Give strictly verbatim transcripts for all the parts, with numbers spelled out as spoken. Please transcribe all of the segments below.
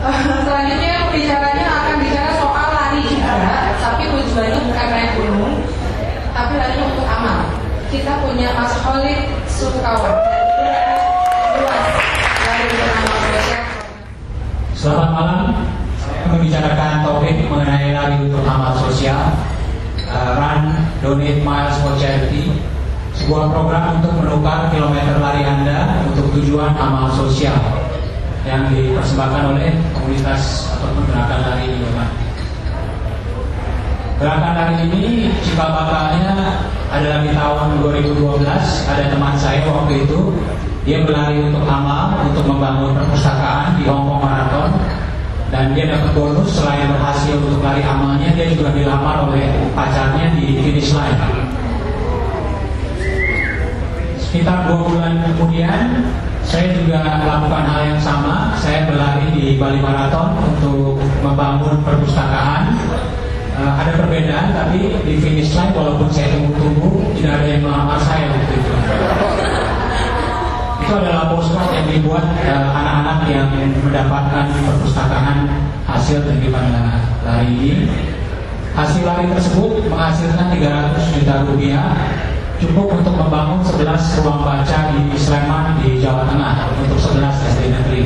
Selanjutnya pembicaranya akan bicara soal lari juga, tapi tujuannya bukan naik gunung, tapi larinya untuk amal. Kita punya Mas Khalid Sukawan. Selamat malam. Membicarakan topik mengenai lari untuk amal sosial, uh, Run Donate Miles for Charity, sebuah program untuk menukar kilometer lari Anda untuk tujuan amal sosial yang dipersembahkan oleh komunitas atau gerakan lari di Yoman. Gerakan lari ini cikal bakalnya adalah di tahun dua ribu dua belas. Ada teman saya waktu itu, dia berlari untuk amal, untuk membangun perpustakaan di Hong Kong Marathon, dan dia dapat bonus. Selain berhasil untuk lari amalnya, dia juga dilamar oleh pacarnya di finish line. Sekitar dua bulan kemudian, saya juga melakukan hal yang sama. Saya berlari di Bali Marathon untuk membangun perpustakaan. Uh, ada perbedaan, tapi di finish line walaupun saya tunggu-tunggu, tidak ada yang melamar saya waktu itu. Itu adalah postcard yang dibuat uh, anak-anak yang mendapatkan perpustakaan hasil daripada lari ini. Hasil lari tersebut menghasilkan tiga ratus juta rupiah, cukup untuk membangun sebelas ruang baca di Sleman di Jawa Tengah untuk sebelas S D negeri.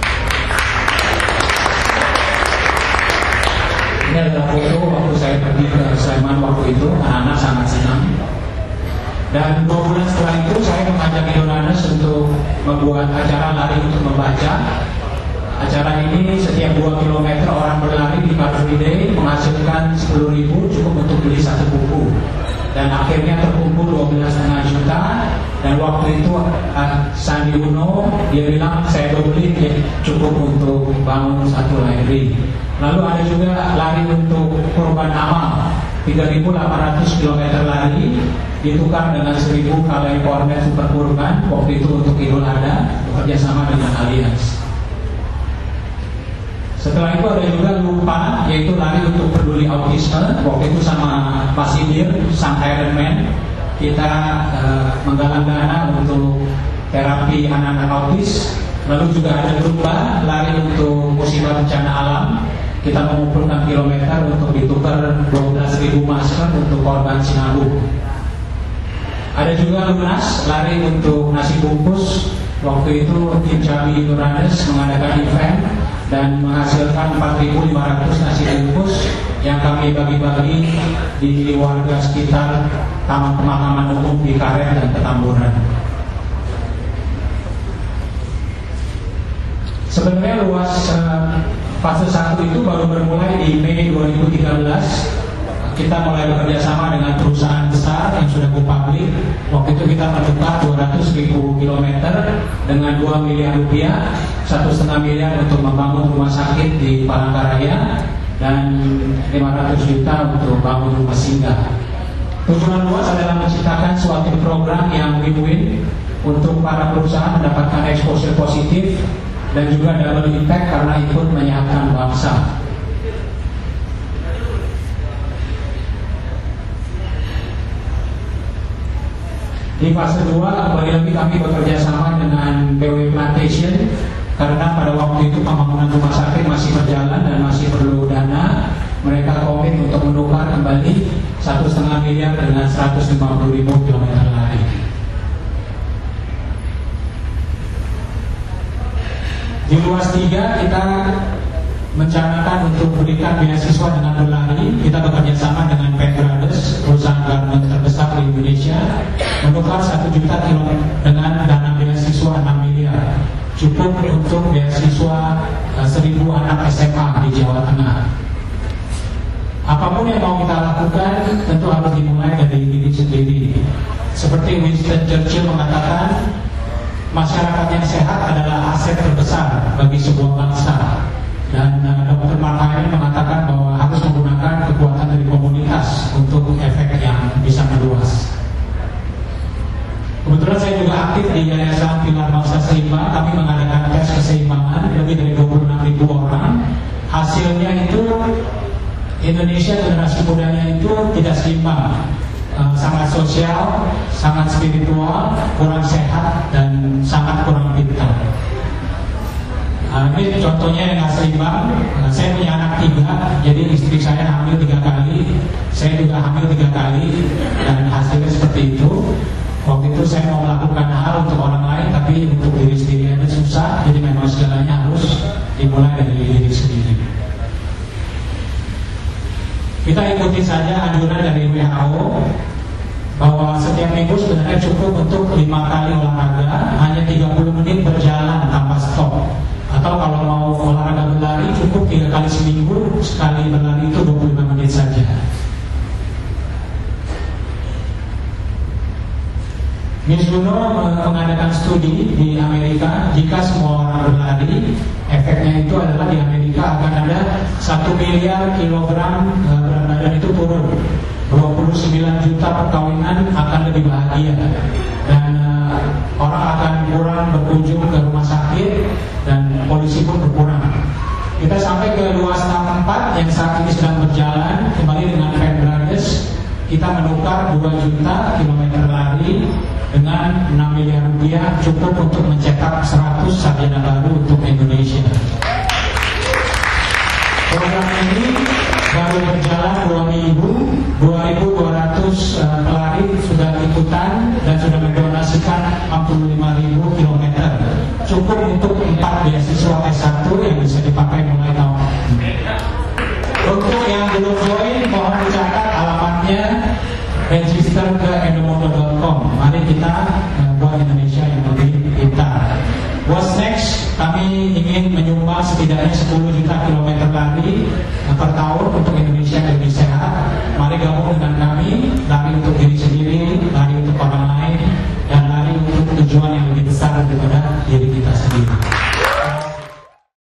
Ini adalah foto waktu saya pergi ke Sleman waktu itu, anak-anak sangat senang. Dan dua bulan setelah itu saya mengajak Yonanes untuk membuat acara lari untuk membaca. Acara ini setiap dua kilometer orang berlari di Car Free Day menghasilkan sepuluh ribu, cukup untuk beli satu buku. Dan akhirnya terkumpul dua belas koma lima juta. Dan waktu itu uh, Sandi Uno, dia bilang saya beli cukup untuk bangun satu library. Lalu ada juga lari untuk korban amal, tiga ribu delapan ratus kilometer lari ditukar dengan seribu kali kornet super kurban, waktu itu untuk Idul Adha, bekerjasama dengan Allianz. Setelah itu ada juga lupa, yaitu lari untuk peduli autisme, waktu itu sama Pak Sidir, sang Iron Man. Kita uh, menggalang dana untuk terapi anak-anak autis. Lalu juga ada lupa, lari untuk musibah bencana alam. Kita mengumpulkan kilometer untuk ditukar dua belas ribu masker untuk korban Sinabung. Ada juga lunas, lari untuk nasi bungkus. Waktu itu tim Cabi Yonanes mengadakan event dan menghasilkan empat ribu lima ratus nasi bungkus yang kami bagi-bagi di warga sekitar Taman Pemakaman Umum di Karet dan Petamburan. Sebenarnya luas uh, fase satu itu baru bermulai di Mei dua ribu tiga belas. Kita mulai bekerja sama dengan perusahaan besar yang sudah go public. Waktu itu kita menukar dua ratus ribu kilometer dengan dua miliar rupiah, satu setengah miliar untuk membangun rumah sakit di Palangkaraya, dan lima ratus juta untuk bangun rumah singgah. Tujuan luas adalah menciptakan suatu program yang win-win untuk para perusahaan mendapatkan exposure positif dan juga double impact karena ikut menyehatkan bangsa. Di fase dua, kembali lagi kami bekerja sama dengan B W Plantation karena pada waktu itu pembangunan rumah sakit masih berjalan dan masih perlu dana. Mereka komit untuk menukar kembali satu setengah miliar dengan seratus lima puluh ribu kilometer lari. Di luas tiga kita mencanangkan untuk berikan beasiswa dengan berlari. Kita bekerja sama dengan Petrades, perusahaan garment terbesar di Indonesia, menukar satu juta kilometer dengan dana beasiswa enam miliar, cukup untuk beasiswa uh, seribu anak S M A di Jawa Tengah. Apapun yang mau kita lakukan tentu harus dimulai dari diri sendiri. Seperti Winston Churchill mengatakan, masyarakat yang sehat adalah aset terbesar bagi sebuah bangsa. Dan uh, dokter Marhairi mengatakan bahwa harus menggunakan kekuatan dari komunitas untuk efek yang bisa meluas. Kebetulan saya juga aktif di Yayasan Pilar Bangsa Seimbang. Kami mengadakan tes keseimbangan lebih dari dua puluh enam ribu orang. Hasilnya itu Indonesia generasi mudanya itu tidak seimbang, uh, sangat sosial, sangat spiritual, kurang sehat, dan sangat kurang pintar. Nah, ini contohnya yang nggak seimbang. Nah, saya punya anak tiga, jadi istri saya hamil tiga kali, saya juga hamil tiga kali, dan hasilnya seperti itu. Waktu itu saya mau melakukan hal untuk orang lain, tapi untuk diri sendiri aja susah, jadi memang segalanya harus dimulai dari diri sendiri. Kita ikuti saja anjuran dari W H O bahwa setiap minggu sebenarnya cukup untuk lima kali olahraga, hanya tiga puluh menit berjalan tanpa stop. Atau kalau mau olahraga berlari cukup tiga kali seminggu, sekali berlari itu dua puluh lima menit saja. Mizuno mengadakan studi di Amerika, jika semua orang berlari, efeknya itu adalah di Amerika akan ada satu miliar kilogram berat badan itu turun, dua puluh sembilan juta perkawinan akan lebih bahagia, dan uh, orang akan kurang berkunjung ke rumah sakit, dan polusi pun berkurang. Kita sampai ke luas tempat yang saat ini sedang berjalan kembali dengan Van Brothers. Kita menukar dua juta kilometer lari dengan enam miliar rupiah, cukup untuk mencetak seratus sarjana baru untuk Indonesia. Program ini baru berjalan dua minggu, dua ribu dua ratus uh, pelari sudah ikutan dan sudah mendonasikan enam puluh lima ribu kilometer, cukup untuk empat beasiswa S satu yang bisa dipakai mulai tahun ini. Untuk yang belum join, mohon dicatat alamatnya, register ke endomondo dot com. Mari kita uh, buat Indonesia yang lebih pintar. What's next? Kami ingin menyumbang setidaknya sepuluh juta